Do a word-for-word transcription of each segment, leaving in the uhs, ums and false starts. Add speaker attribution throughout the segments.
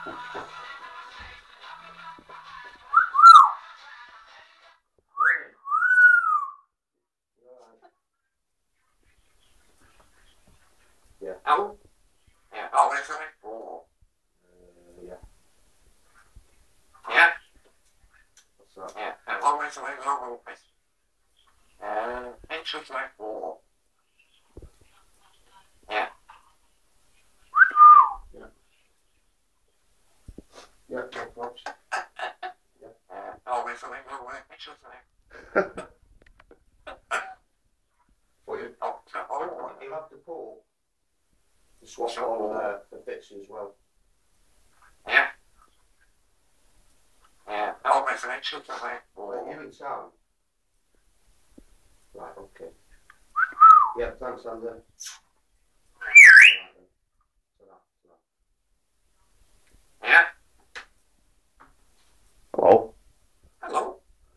Speaker 1: Yeah.
Speaker 2: Oh. Yeah. Oh, that's right. Oh.
Speaker 1: Uh, yeah.
Speaker 2: Yeah.
Speaker 1: What's that?
Speaker 2: Yeah. And oh, that's right. Oh, oh, uh, anxious like oh. Yeah.
Speaker 1: Yeah. Yeah, no problems.
Speaker 2: Uh, oh, that's right. Oh, anxious like.
Speaker 1: What you?
Speaker 2: Oh, so, oh,
Speaker 1: You'll have to pull the swap
Speaker 2: So-
Speaker 1: on uh, for fixing as well.
Speaker 2: yeah. Yeah. Oh, that's right. Anxious like
Speaker 1: Right,
Speaker 2: oh.
Speaker 1: you in town? Right, okay. Yeah, thanks, Andy. Right, then. Ta-ra, ta-ra.
Speaker 2: Yeah.
Speaker 1: Hello?
Speaker 2: Hello.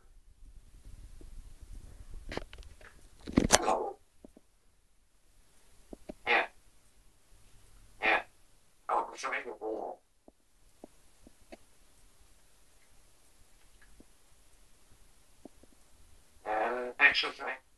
Speaker 2: Hello. Yeah. Yeah. Oh, that's right. Oh. Uh, anxious like.